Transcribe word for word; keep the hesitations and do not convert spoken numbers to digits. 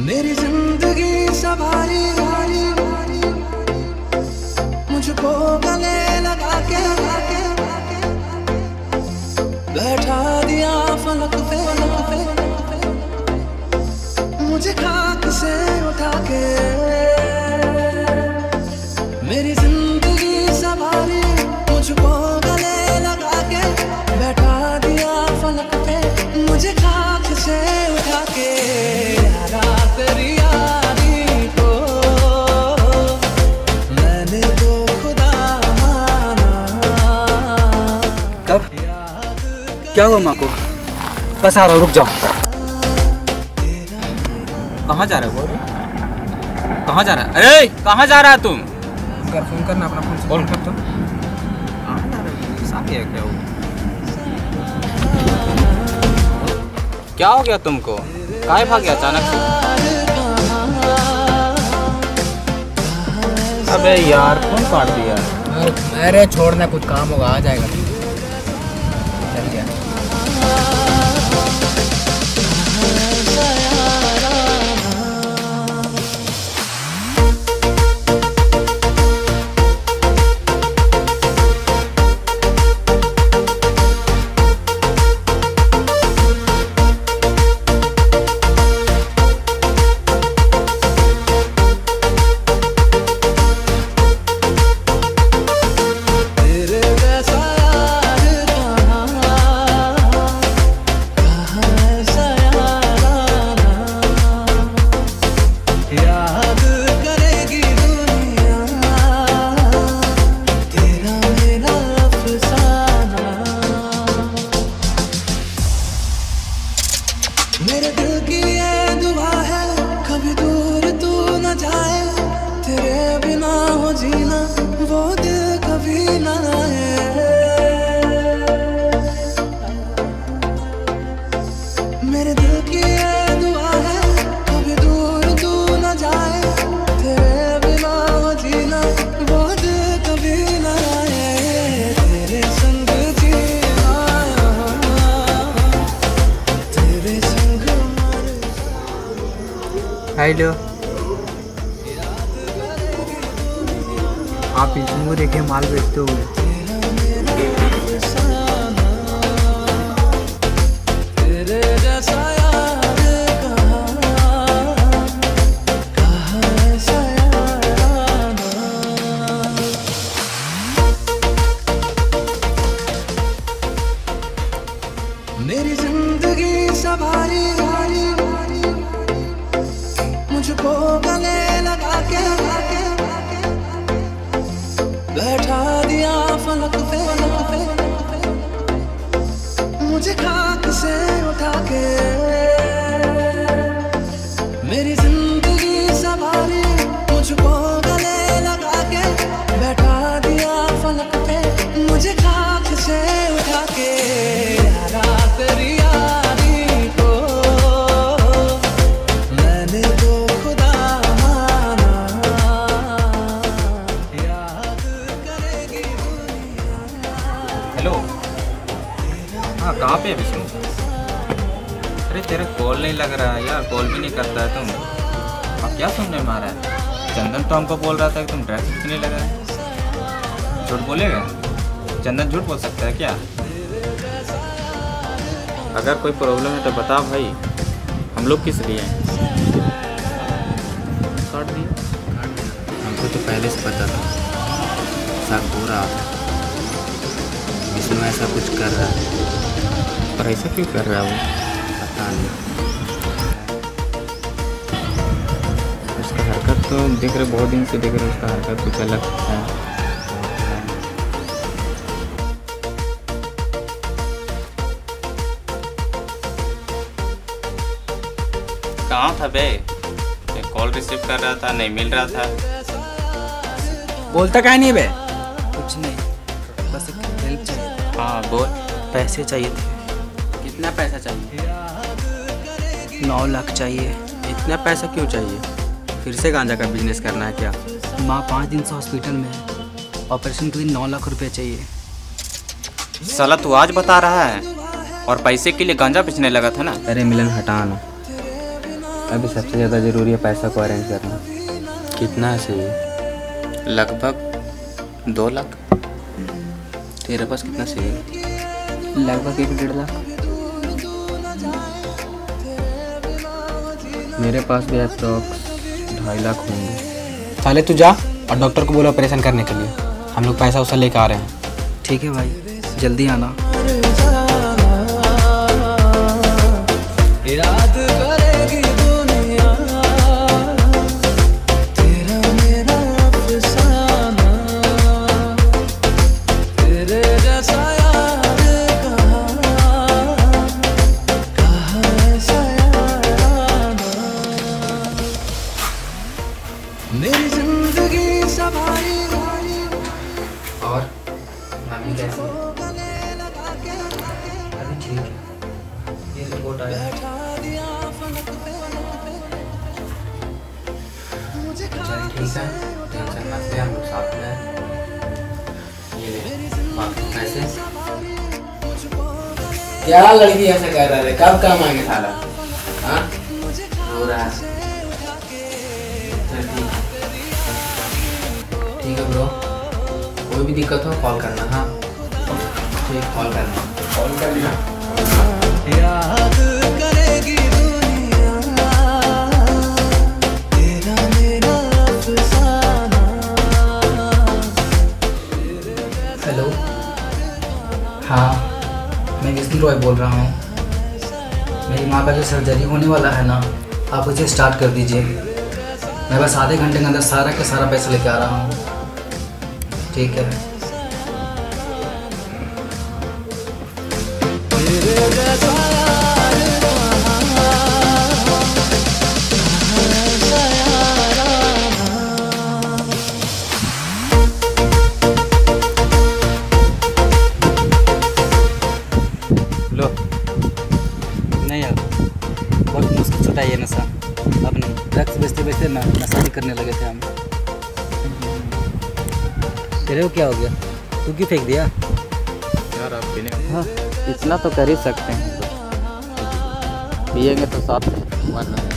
मेरी जिंदगी सवारी मुझको गले लगा के बैठा दिया फलक पे, मुझे खाक से उठा के। मेरी जिंदगी सवारी मुझको गले लगा के बैठा दिया फलक पे, मुझे खाक से उठा के। यारा तेरी यारी को मैंने तो खुदा माना। कब क्या हुआ माँ को? बस आ रहा हूँ, रुक जाओ। कहाँ जा रहा है वो? कहाँ जा रहा है? अरे कहाँ जा रहा है तुम? घर फोन करना, अपना फोन से फोन कर। तो क्या हो क्या हो गया तुमको? काहे भाग गया अचानक से? अबे यार फोन काट दिया। अरे छोड़ना, कुछ काम होगा, आ जाएगा। चल गया। मेरे दिल की ये दुआ है कभी दूर तू न जाए, तेरे बिना हो जीना वो दिल कभी न आए। मेरे दिल की ये दुआ है कभी दूर तू न जाए, तेरे बिना हो जीना वो दिल कभी न आए। तेरे संग जीना, तेरे संग। हेलो, आप इसमें देखे माल बेचते हुए। तेरे जैसा यार कहाँ ऐसा याराना। मेरी जिंदगी सवारी मुझको गले लगा के बैठा दिया फलक पे, मुझे खाक से उठा के। मेरी जिंदगी सवारी मुझको गले लगा के बैठा दिया फलक पे, मुझे खाक से उठा के। यारा तेरी यारी को मैंने तो खुदा माना, याद करेगी दुनिया। हेलो, हाँ कहाँ पे है विष्णु? अरे तेरा कॉल नहीं लग रहा है यार, कॉल भी नहीं करता है तुम। अब क्या सुनने में आ रहा है? चंदन तो हमको बोल रहा था कि तुम ड्रग्स बेचने लगा है। झूठ बोलेगा? चंदन झूठ बोल सकता है क्या? अगर कोई प्रॉब्लम है तो बता भाई, हम लोग किस लिए हैं? काट दिया। हमको तो पहले से पता था, शक हो रहा था इसमें ऐसा कुछ कर रहा है। पर ऐसा क्यों कर रहा है वो? पता नहीं। उसका हरकत तो देख रहे, बहुत दिन से देख रहे, उसका हरकत कुछ अलग है। कहाँ था बे? कॉल रिसीव कर रहा था, नहीं मिल रहा था। बोलता क्या नहीं बे? कुछ नहीं, बस एक हेल्प चाहिए। हाँ बोल। पैसे चाहिए थे। कितना पैसा चाहिए? नौ लाख चाहिए। इतना पैसा क्यों चाहिए? फिर से गांजा का बिजनेस करना है क्या? माँ पाँच दिन से हॉस्पिटल में है, ऑपरेशन के लिए नौ लाख रुपए चाहिए। साला तू आज बता रहा है और पैसे के लिए गांजा बेचने लगा था ना? अरे मिलन हटा ना, अभी सबसे ज़्यादा ज़रूरी है पैसा को अरेंज करना। कितना है चाहिए? लगभग दो लाख। तेरे पास कितना चाहिए? लगभग एक डेढ़ लाख। मेरे पास भी अप्रॉक्स ढाई लाख होंगे। साले तू जा और डॉक्टर को बोलो ऑपरेशन करने के लिए, हम लोग पैसा उसा लेकर आ रहे हैं। ठीक है भाई, जल्दी आना। याद करेगी दुनिया तेरा मेरा अफसाना, तेरे जैसा यार कहाँ कहाँ ऐसा याराना। मेरी जिंदगी सवारी और मम्मी कैसी है? अभी ठीक है। ये रिपोर्ट आया है। चल ठीक है, टेंशन मत ले, हम लोग साथ में हैं। ये ले बाकी पैसे। क्या लड़की ऐसे कर रहा है? कब काम आएंगे साला? हाँ रो रहा है। चल ठीक है, ठीक है ब्रो, कोई भी दिक्कत हो कॉल करना। हाँ ठीक, कॉल करना, कॉल करना। याद करेगी दुनिया तेरा मेरा अफसाना। हेलो, हाँ मैं विष्णु रॉय बोल रहा हूँ। मेरी माँ का जो सर्जरी होने वाला है ना, आप उसे स्टार्ट कर दीजिए। मैं बस आधे घंटे के अंदर सारा का सारा पैसा लेके आ रहा हूँ। ठीक है। तेरे जैसा यार लो। नहीं यार, बहुत मुश्किल छुटा ये नशा। अब नहीं, ड्रग्स बेचते बेचते ना नशा भी करने लगे थे हम। तेरे को क्या हो गया? तू क्यों फेंक दिया? यार आप पीने हाँ इतना तो कर ही सकते हैं, पिएंगे तो साथ में वरना